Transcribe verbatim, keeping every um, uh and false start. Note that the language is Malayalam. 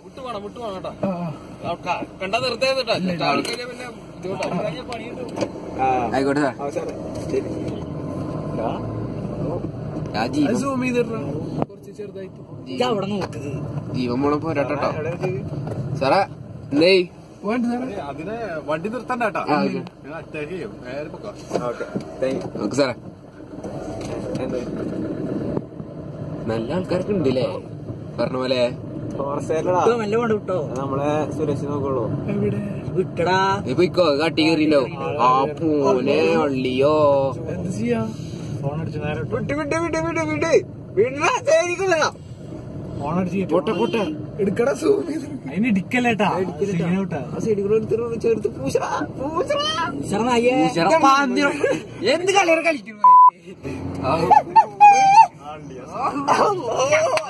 വിട്ടുപോണം വിട്ടുപോണം കേട്ടോ കണ്ടാ നിർത്തേ കേട്ടോ പിന്നെ ആയിക്കോട്ടെ ജീവൻ പോണ പോരാട്ടോ സാറേ എന്തേ അതിനെ വണ്ടി നിർത്തണ്ട കേട്ടോ അറ്റാക്ക് ചെയ്യും നേരെ നോക്ക് സാറേ നല്ല ആൾക്കാരൊക്കെ ഉണ്ടല്ലേ പറഞ്ഞ പോലെ നമ്മളെ സുരക്ഷ നോക്കുള്ളൂ വിട്ടടാ ഇപ്പൊ കാട്ടി കയറിയല്ലോ ആ പൂനെ അള്ളിയോ എന്ത് ചെയ്യാ ഫോൺ അടിച്ച് നേരെ വിട്ട് വിട്ട് വിട്ട് വിട്ട് വിട്ട് വീട്ടിലാ പൊട്ടെ പൊട്ടെ എടുക്കടാ സൂം അതിന് ഇടിക്കല്ലേട്ടാ ചേർത്ത് പൂശറാ പൂശറാ എന്ത് കളിയാണ് കളിക്കുന്നത്